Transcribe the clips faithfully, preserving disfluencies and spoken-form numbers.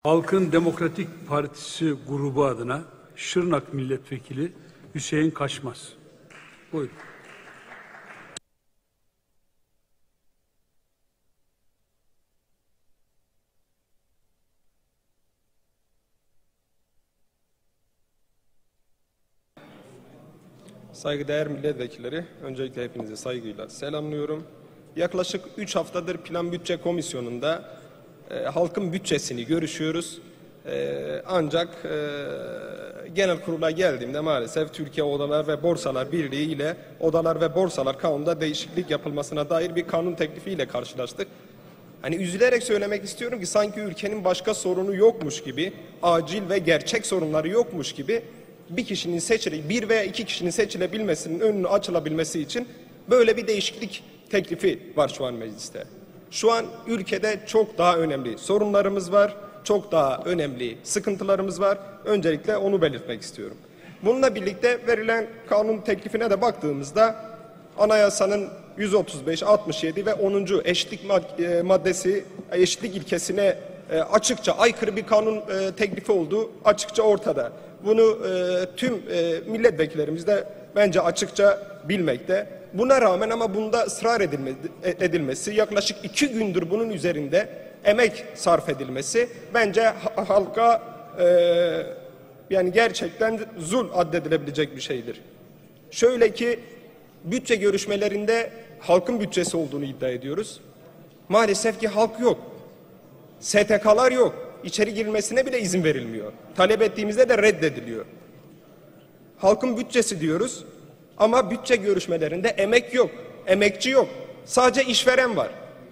Halkın Demokratik Partisi grubu adına Şırnak Milletvekili Hüseyin Kaşmaz. Buyurun. Saygıdeğer milletvekilleri, öncelikle hepinizi saygıyla selamlıyorum. Yaklaşık üç haftadır Plan Bütçe Komisyonu'nda e, halkın bütçesini görüşüyoruz. E, ancak e, genel kurula geldiğimde maalesef Türkiye Odalar ve Borsalar Birliği ile Odalar ve Borsalar Kanunu'nda değişiklik yapılmasına dair bir kanun teklifiyle karşılaştık. Hani üzülerek söylemek istiyorum ki sanki ülkenin başka sorunu yokmuş gibi, acil ve gerçek sorunları yokmuş gibi bir kişinin seçile, bir veya iki kişinin seçilebilmesinin önünün açılabilmesi için böyle bir değişiklik teklifi var şu an mecliste. Şu an ülkede çok daha önemli sorunlarımız var, çok daha önemli sıkıntılarımız var. Öncelikle onu belirtmek istiyorum. Bununla birlikte verilen kanun teklifine de baktığımızda anayasanın yüz otuz beş, altmış yedi ve onuncu eşitlik maddesi, eşitlik ilkesine açıkça aykırı bir kanun teklifi olduğu açıkça ortada. Bunu tüm milletvekillerimiz de bence açıkça bilmekte. Buna rağmen ama bunda ısrar edilmesi, yaklaşık iki gündür bunun üzerinde emek sarf edilmesi bence halka e, yani gerçekten zul addedilebilecek bir şeydir. Şöyle ki bütçe görüşmelerinde halkın bütçesi olduğunu iddia ediyoruz. Maalesef ki halk yok. S T K'lar yok. İçeri girilmesine bile izin verilmiyor. Talep ettiğimizde de reddediliyor. Halkın bütçesi diyoruz ama bütçe görüşmelerinde emek yok, emekçi yok. Sadece işveren var.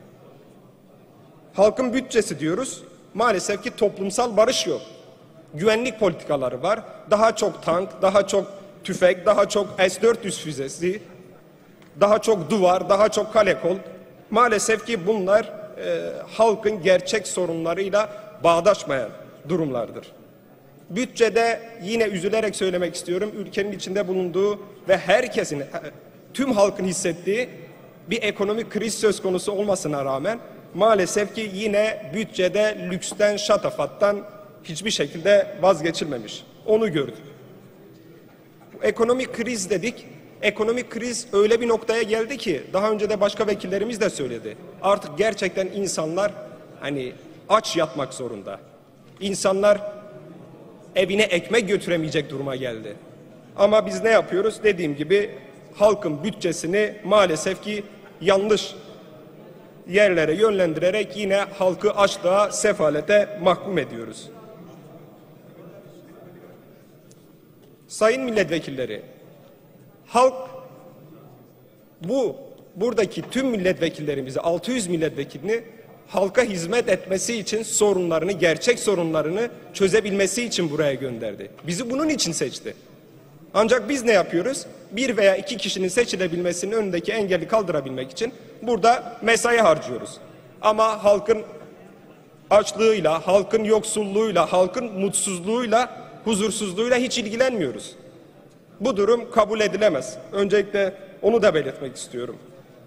Halkın bütçesi diyoruz. Maalesef ki toplumsal barış yok. Güvenlik politikaları var. Daha çok tank, daha çok tüfek, daha çok S dört yüz füzesi, daha çok duvar, daha çok kale kol. Maalesef ki bunlar e, halkın gerçek sorunlarıyla bağdaşmayan durumlardır. Bütçede yine üzülerek söylemek istiyorum, ülkenin içinde bulunduğu ve herkesin, tüm halkın hissettiği bir ekonomik kriz söz konusu olmasına rağmen maalesef ki yine bütçede lüksten, şatafattan hiçbir şekilde vazgeçilmemiş. Onu gördük. Ekonomik kriz dedik. Ekonomik kriz öyle bir noktaya geldi ki daha önce de başka vekillerimiz de söyledi. Artık gerçekten insanlar hani aç yatmak zorunda. İnsanlar evine ekmek götüremeyecek duruma geldi. Ama biz ne yapıyoruz? Dediğim gibi halkın bütçesini maalesef ki yanlış yerlere yönlendirerek yine halkı açlığa, sefalete mahkum ediyoruz. Sayın milletvekilleri, halk bu buradaki tüm milletvekillerimizi, altı yüz milletvekilini halka hizmet etmesi için sorunlarını, gerçek sorunlarını çözebilmesi için buraya gönderdi. Bizi bunun için seçti. Ancak biz ne yapıyoruz? Bir veya iki kişinin seçilebilmesinin önündeki engeli kaldırabilmek için burada mesai harcıyoruz. Ama halkın açlığıyla, halkın yoksulluğuyla, halkın mutsuzluğuyla, huzursuzluğuyla hiç ilgilenmiyoruz. Bu durum kabul edilemez. Öncelikle onu da belirtmek istiyorum.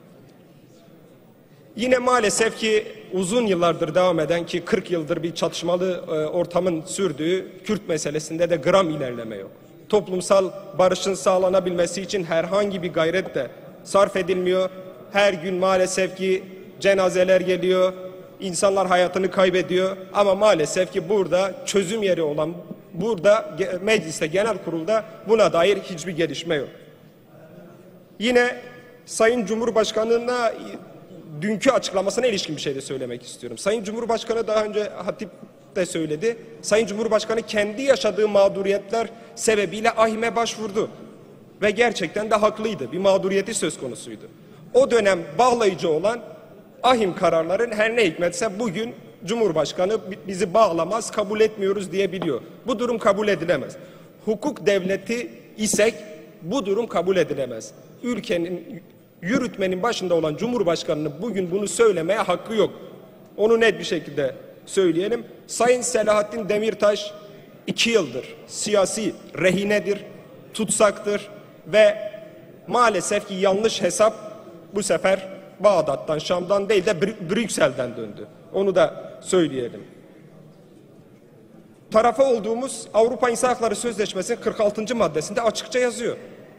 Yine maalesef ki uzun yıllardır devam eden ki kırk yıldır bir çatışmalı e, ortamın sürdüğü Kürt meselesinde de gram ilerleme yok. Toplumsal barışın sağlanabilmesi için herhangi bir gayret de sarf edilmiyor. Her gün maalesef ki cenazeler geliyor, insanlar hayatını kaybediyor. Ama maalesef ki burada çözüm yeri olan, burada mecliste, genel kurulda buna dair hiçbir gelişme yok. Yine Sayın Cumhurbaşkanı'na dünkü açıklamasına ilişkin bir şey de söylemek istiyorum. Sayın Cumhurbaşkanı daha önce Hatip de söyledi. Sayın Cumhurbaşkanı kendi yaşadığı mağduriyetler sebebiyle A H İM'e başvurdu. Ve gerçekten de haklıydı. Bir mağduriyeti söz konusuydu. O dönem bağlayıcı olan A H İM kararların her ne hikmetse bugün Cumhurbaşkanı bizi bağlamaz, kabul etmiyoruz diyebiliyor. Bu durum kabul edilemez. Hukuk devleti isek bu durum kabul edilemez. Ülkenin, yürütmenin başında olan Cumhurbaşkanı'nın bugün bunu söylemeye hakkı yok. Onu net bir şekilde söyleyelim. Sayın Selahattin Demirtaş iki yıldır siyasi rehinedir, tutsaktır ve maalesef ki yanlış hesap bu sefer Bağdat'tan, Şam'dan değil de Brüksel'den döndü. Onu da söyleyelim. Tarafa olduğumuz Avrupa İnsan Hakları Sözleşmesi'nin kırk altıncı maddesinde açıkça yazıyor.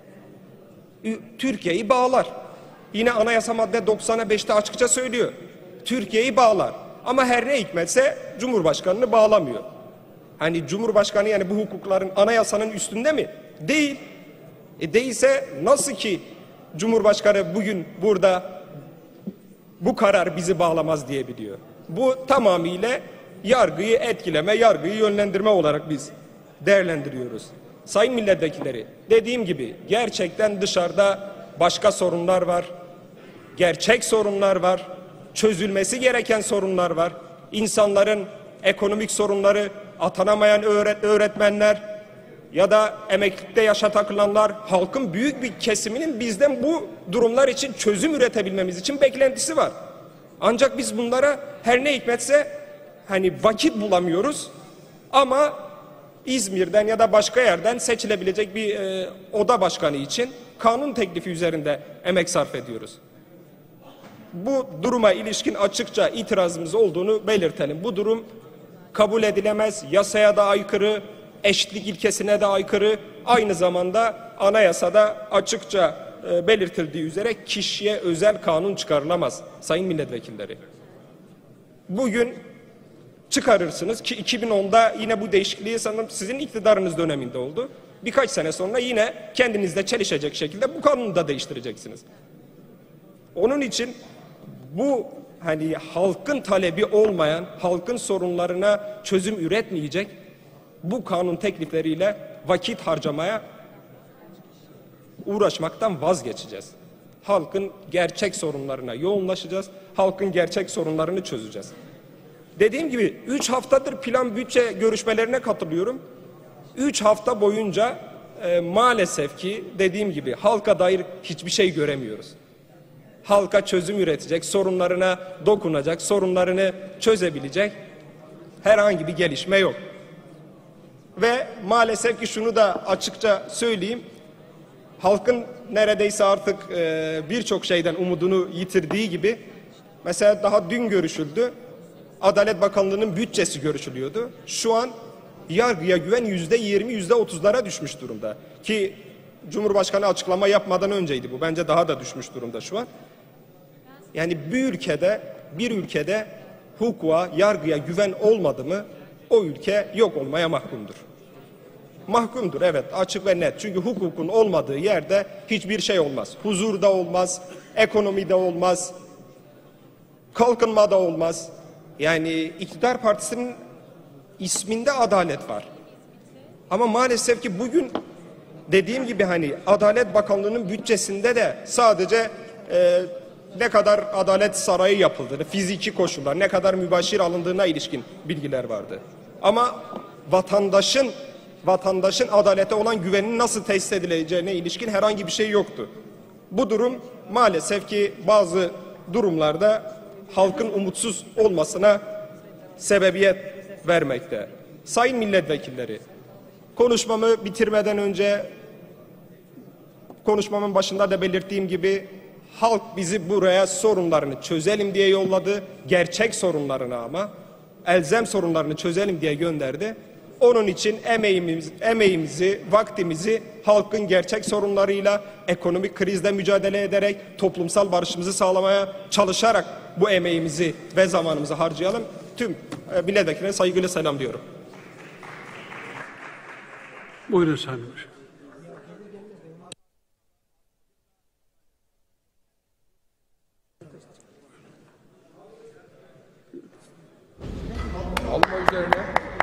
Türkiye'yi bağlar. Yine anayasa madde doksan beşte açıkça söylüyor. Türkiye'yi bağlar. Ama her ne hikmetse Cumhurbaşkanı'nı bağlamıyor. Hani Cumhurbaşkanı yani bu hukukların anayasanın üstünde mi? Değil. E değilse nasıl ki Cumhurbaşkanı bugün burada bu karar bizi bağlamaz diyebiliyor. Bu tamamıyla yargıyı etkileme, yargıyı yönlendirme olarak biz değerlendiriyoruz. Sayın milletvekilleri, dediğim gibi gerçekten dışarıda başka sorunlar var. Gerçek sorunlar var. Çözülmesi gereken sorunlar var. İnsanların ekonomik sorunları, atanamayan öğret öğretmenler ya da emeklilikte yaşa takılanlar, halkın büyük bir kesiminin bizden bu durumlar için çözüm üretebilmemiz için beklentisi var. Ancak biz bunlara her ne hikmetse hani vakit bulamıyoruz ama İzmir'den ya da başka yerden seçilebilecek bir e, oda başkanı için kanun teklifi üzerinde emek sarf ediyoruz. Bu duruma ilişkin açıkça itirazımız olduğunu belirtelim. Bu durum kabul edilemez, yasaya da aykırı, eşitlik ilkesine de aykırı, aynı zamanda anayasada açıkça e, belirtildiği üzere kişiye özel kanun çıkarılamaz sayın milletvekilleri. Bugün çıkarırsınız ki iki bin onda yine bu değişikliği sanırım sizin iktidarınız döneminde oldu. Birkaç sene sonra yine kendinizle çelişecek şekilde bu kanunu da değiştireceksiniz. Onun için bu hani halkın talebi olmayan, halkın sorunlarına çözüm üretmeyecek bu kanun teklifleriyle vakit harcamaya uğraşmaktan vazgeçeceğiz. Halkın gerçek sorunlarına yoğunlaşacağız. Halkın gerçek sorunlarını çözeceğiz. Dediğim gibi üç haftadır plan bütçe görüşmelerine katılıyorum. Üç hafta boyunca e, maalesef ki dediğim gibi halka dair hiçbir şey göremiyoruz. Halka çözüm üretecek, sorunlarına dokunacak, sorunlarını çözebilecek herhangi bir gelişme yok. Ve maalesef ki şunu da açıkça söyleyeyim. Halkın neredeyse artık e, birçok şeyden umudunu yitirdiği gibi mesela daha dün görüşüldü. Adalet Bakanlığı'nın bütçesi görüşülüyordu. Şu an yargıya güven yüzde yirmi, yüzde otuzlara düşmüş durumda. Ki Cumhurbaşkanı açıklama yapmadan önceydi bu. Bence daha da düşmüş durumda şu an. Yani bir ülkede, bir ülkede hukuka, yargıya güven olmadı mı o ülke yok olmaya mahkumdur. Mahkumdur, evet, açık ve net. Çünkü hukukun olmadığı yerde hiçbir şey olmaz. Huzur da olmaz, ekonomi de olmaz, kalkınma da olmaz. Yani iktidar partisinin isminde adalet var. Ama maalesef ki bugün dediğim gibi hani Adalet Bakanlığı'nın bütçesinde de sadece e, ne kadar adalet sarayı yapıldığını, fiziki koşullar, ne kadar mübaşir alındığına ilişkin bilgiler vardı. Ama vatandaşın vatandaşın adalete olan güveninin nasıl tesis edileceğine ilişkin herhangi bir şey yoktu. Bu durum maalesef ki bazı durumlarda halkın umutsuz olmasına sebebiyet vermekte. Sayın milletvekilleri, konuşmamı bitirmeden önce konuşmamın başında da belirttiğim gibi halk bizi buraya sorunlarını çözelim diye yolladı. Gerçek sorunlarını ama elzem sorunlarını çözelim diye gönderdi. Onun için emeğimiz, emeğimizi, vaktimizi halkın gerçek sorunlarıyla, ekonomik krizle mücadele ederek, toplumsal barışımızı sağlamaya çalışarak bu emeğimizi ve zamanımızı harcayalım. Tüm milletvekillerine saygıyla selamlıyorum. Buyurun Sayın Başkan. Alma üzerine.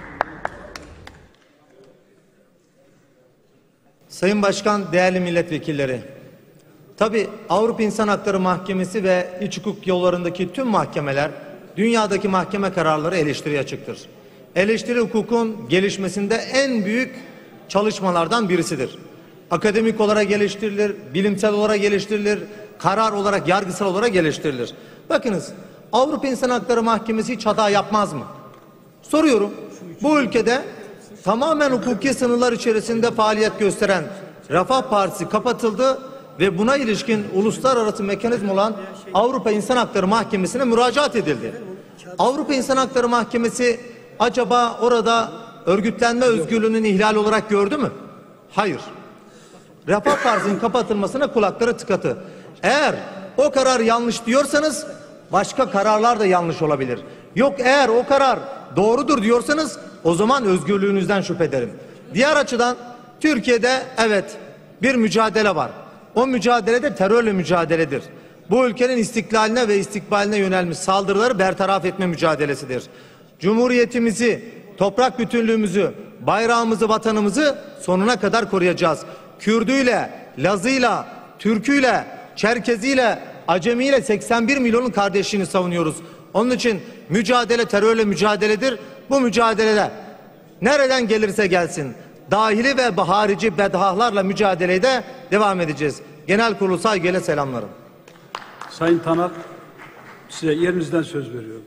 Sayın Başkan, değerli milletvekilleri, tabi Avrupa İnsan Hakları Mahkemesi ve iç hukuk yollarındaki tüm mahkemeler dünyadaki mahkeme kararları eleştiriye açıktır. Eleştiri hukukun gelişmesinde en büyük çalışmalardan birisidir. Akademik olarak geliştirilir, bilimsel olarak geliştirilir, karar olarak, yargısal olarak geliştirilir. Bakınız, Avrupa İnsan Hakları Mahkemesi hiç hata yapmaz mı? Soruyorum, bu ülkede tamamen hukuki sınırlar içerisinde faaliyet gösteren Refah Partisi kapatıldı ve buna ilişkin uluslararası mekanizma olan Avrupa İnsan Hakları Mahkemesi'ne müracaat edildi. Avrupa İnsan Hakları Mahkemesi acaba orada örgütlenme özgürlüğünün ihlal olarak gördü mü? Hayır. Refah Partisi'nin kapatılmasına kulakları tıkatı. Eğer o karar yanlış diyorsanız başka kararlar da yanlış olabilir. Yok, eğer o karar doğrudur diyorsanız o zaman özgürlüğünüzden şüphe ederim. Diğer açıdan Türkiye'de evet bir mücadele var. O mücadele de terörle mücadeledir. Bu ülkenin istiklaline ve istikbaline yönelmiş saldırıları bertaraf etme mücadelesidir. Cumhuriyetimizi, toprak bütünlüğümüzü, bayrağımızı, vatanımızı sonuna kadar koruyacağız. Kürdüyle, Lazıyla, Türküyle, Çerkeziyle, Acemiyle seksen bir milyonun kardeşliğini savunuyoruz. Onun için mücadele terörle mücadeledir. Bu mücadelede nereden gelirse gelsin dahili ve harici bedahlarla mücadeleye de devam edeceğiz. Genel kurulu saygıyla selamlarım. Sayın Tanak, size yerinizden söz veriyorum.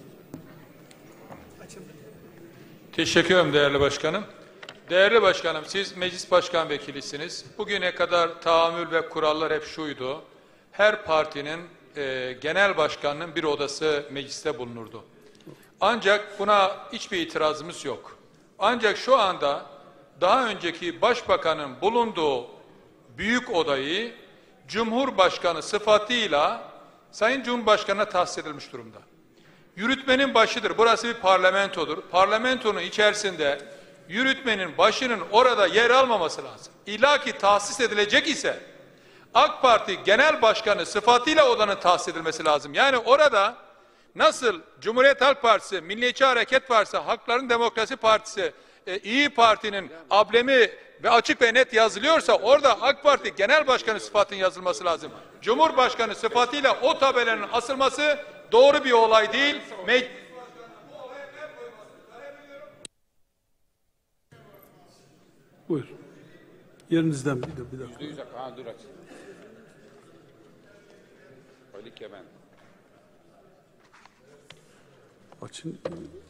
Teşekkür ederim değerli başkanım. Değerli başkanım, siz meclis başkan vekilisiniz. Bugüne kadar tahammül ve kurallar hep şuydu. Her partinin e, genel başkanının bir odası mecliste bulunurdu. Ancak buna hiçbir itirazımız yok. Ancak şu anda daha önceki başbakanın bulunduğu büyük odayı Cumhurbaşkanı sıfatıyla Sayın Cumhurbaşkanı'na tahsis edilmiş durumda. Yürütmenin başıdır. Burası bir parlamentodur. Parlamentonun içerisinde yürütmenin başının orada yer almaması lazım. İlla ki tahsis edilecek ise AK Parti Genel Başkanı sıfatıyla odanın tahsis edilmesi lazım. Yani orada nasıl Cumhuriyet Halk Partisi, Milliyetçi Hareket Partisi, Halkların Demokrasi Partisi, e, İyi Parti'nin ablemi ve açık ve net yazılıyorsa orada AK Parti Genel Başkanı sıfatının yazılması lazım. Cumhurbaşkanı sıfatıyla o tabelanın asılması doğru bir olay değil. Me Buyur. Yerinizden bir, de, bir dakika. Yüzde yüz ha, dur aç. Öyle ki ben. Açın.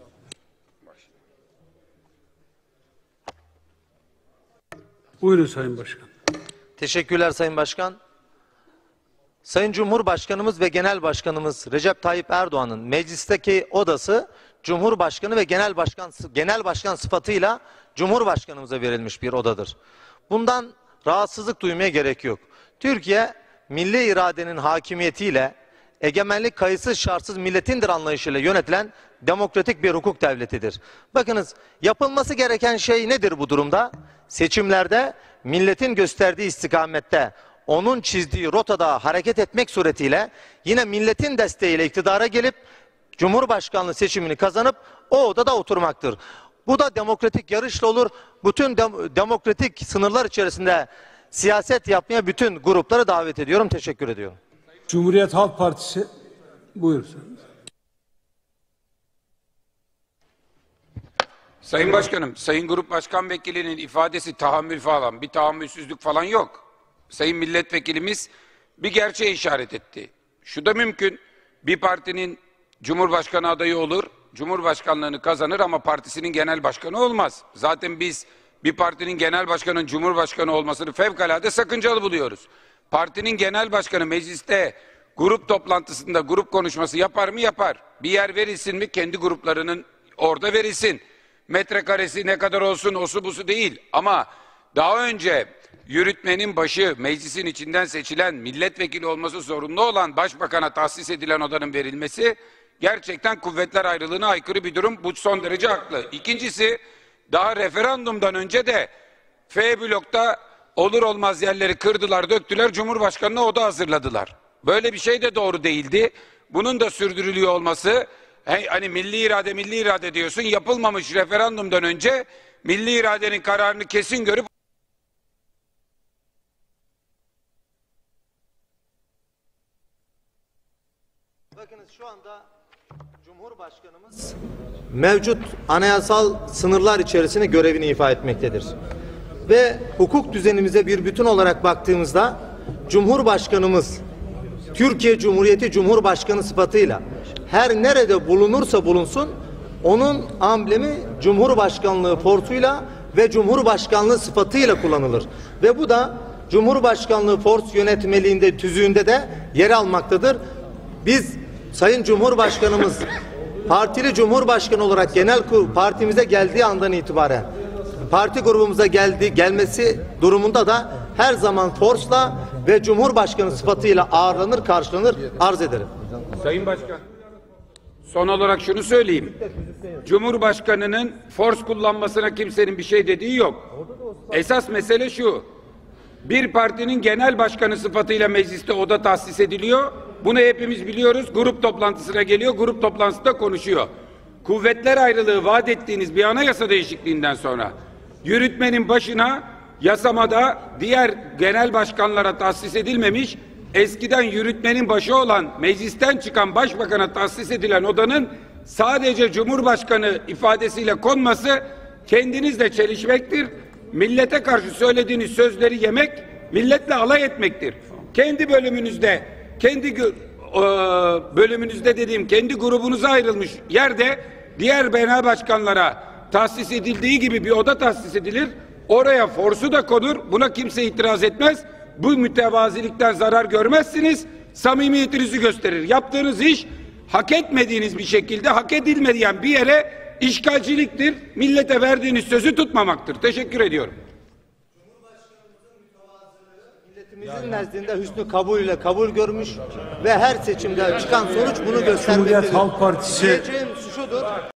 Buyurun Sayın Başkan. Teşekkürler Sayın Başkan. Sayın Cumhurbaşkanımız ve Genel Başkanımız Recep Tayyip Erdoğan'ın meclisteki odası Cumhurbaşkanı ve Genel Başkan Genel Başkan sıfatıyla Cumhurbaşkanımıza verilmiş bir odadır. Bundan rahatsızlık duymaya gerek yok. Türkiye milli iradenin hakimiyetiyle egemenlik kayıtsız şartsız milletindir anlayışıyla yönetilen demokratik bir hukuk devletidir. Bakınız, yapılması gereken şey nedir bu durumda? Seçimlerde milletin gösterdiği istikamette, onun çizdiği rotada hareket etmek suretiyle yine milletin desteğiyle iktidara gelip Cumhurbaşkanlığı seçimini kazanıp o odada oturmaktır. Bu da demokratik yarışla olur. Bütün dem demokratik sınırlar içerisinde siyaset yapmaya bütün grupları davet ediyorum. Teşekkür ediyorum. Cumhuriyet Halk Partisi. Buyurun. Sayın Başkanım, Sayın Grup Başkan Vekilinin ifadesi tahammül falan, bir tahammülsüzlük falan yok. Sayın Milletvekilimiz bir gerçeğe işaret etti. Şu da mümkün, bir partinin Cumhurbaşkanı adayı olur, Cumhurbaşkanlığını kazanır ama partisinin genel başkanı olmaz. Zaten biz bir partinin genel başkanının Cumhurbaşkanı olmasını fevkalade sakıncalı buluyoruz. Partinin genel başkanı mecliste grup toplantısında grup konuşması yapar mı? Yapar. Bir yer verilsin mi? Kendi gruplarının orada verilsin. Metrekaresi ne kadar olsun, osu busu değil. Ama daha önce yürütmenin başı, meclisin içinden seçilen, milletvekili olması zorunlu olan başbakana tahsis edilen odanın verilmesi gerçekten kuvvetler ayrılığına aykırı bir durum. Bu son derece haklı. İkincisi, daha referandumdan önce de F blokta olur olmaz yerleri kırdılar, döktüler, Cumhurbaşkanı'na oda hazırladılar. Böyle bir şey de doğru değildi. Bunun da sürdürülüyor olması, hani milli irade milli irade diyorsun, yapılmamış referandumdan önce milli iradenin kararını kesin görüp Bakınız, şu anda Cumhurbaşkanımız mevcut anayasal sınırlar içerisinde görevini ifa etmektedir. Ve hukuk düzenimize bir bütün olarak baktığımızda Cumhurbaşkanımız Türkiye Cumhuriyeti Cumhurbaşkanı sıfatıyla her nerede bulunursa bulunsun onun amblemi Cumhurbaşkanlığı forsuyla ve Cumhurbaşkanlığı sıfatıyla kullanılır. Ve bu da Cumhurbaşkanlığı Fors yönetmeliğinde, tüzüğünde de yer almaktadır. Biz Sayın Cumhurbaşkanımız partili cumhurbaşkanı olarak genel kurul partimize geldiği andan itibaren parti grubumuza geldi gelmesi durumunda da her zaman forsla ve cumhurbaşkanı sıfatıyla ağırlanır, karşılanır, arz ederim. Sayın Başkan, son olarak şunu söyleyeyim. Cumhurbaşkanının force kullanmasına kimsenin bir şey dediği yok. Esas mesele şu. Bir partinin genel başkanı sıfatıyla mecliste oda tahsis ediliyor. Bunu hepimiz biliyoruz. Grup toplantısına geliyor, grup toplantısında konuşuyor. Kuvvetler ayrılığı vaat ettiğiniz bir anayasa değişikliğinden sonra yürütmenin başına yasamada diğer genel başkanlara tahsis edilmemiş, eskiden yürütmenin başı olan meclisten çıkan başbakana tahsis edilen odanın sadece Cumhurbaşkanı ifadesiyle konması kendinizle çelişmektir. Millete karşı söylediğiniz sözleri yemek, milletle alay etmektir. Kendi bölümünüzde, kendi bölümünüzde dediğim kendi grubunuza ayrılmış yerde diğer genel başkanlara tahsis edildiği gibi bir oda tahsis edilir. Oraya forsu da konur. Buna kimse itiraz etmez. Bu mütevazilikten zarar görmezsiniz. Samimiyetinizi gösterir. Yaptığınız iş hak etmediğiniz bir şekilde hak edilmeyen bir yere işgalciliktir. Millete verdiğiniz sözü tutmamaktır. Teşekkür ediyorum. Milletimizin nezdinde hüsnü kabul ile kabul görmüş ve her seçimde çıkan sonuç bunu göstermektedir. Cumhuriyet Halk Partisi Diyeceğim şudur.